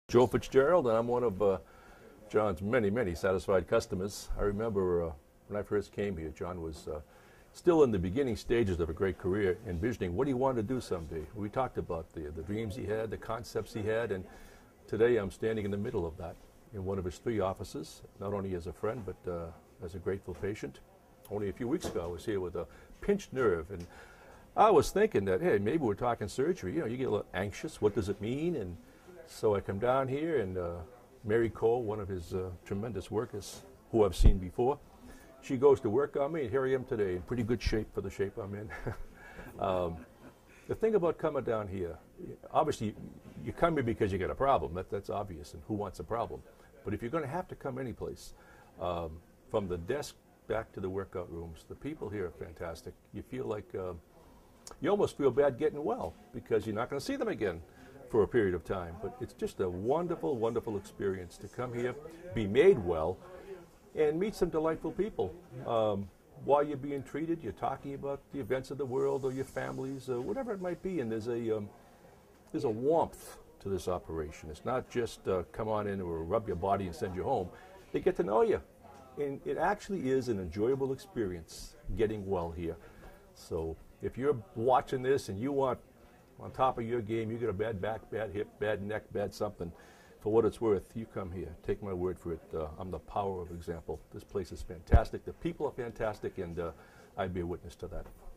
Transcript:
Joe Fitzgerald, and I'm one of John's many satisfied customers. I remember when I first came here, John was still in the beginning stages of a great career, envisioning what he wanted to do someday. We talked about the dreams he had, the concepts he had, and today I'm standing in the middle of that in one of his 3 offices, not only as a friend, but as a grateful patient. Only a few weeks ago, I was here with a pinched nerve, and I was thinking that, hey, maybe we're talking surgery. You know, you get a little anxious. What does it mean? And so I come down here, and Mary Cole, one of his tremendous workers, who I've seen before, she goes to work on me, and here I am today in pretty good shape for the shape I'm in. The thing about coming down here, obviously, you come here because you got a problem. That's obvious, and who wants a problem? But if you're going to have to come anyplace, from the desk back to the workout rooms, the people here are fantastic. You feel like you almost feel bad getting well because you're not going to see them again for a period of time. But it's just a wonderful experience to come here, be made well, and meet some delightful people. While you're being treated, you're talking about the events of the world or your families or whatever it might be, and there's a warmth to this operation. It's not just come on in or rub your body and send you home. They get to know you, and it actually is an enjoyable experience getting well here. So if you're watching this and you want on top of your game, you get a bad back, bad hip, bad neck, bad something, for what it's worth, you come here. Take my word for it. I'm the power of example. This place is fantastic. The people are fantastic, and I'd be a witness to that.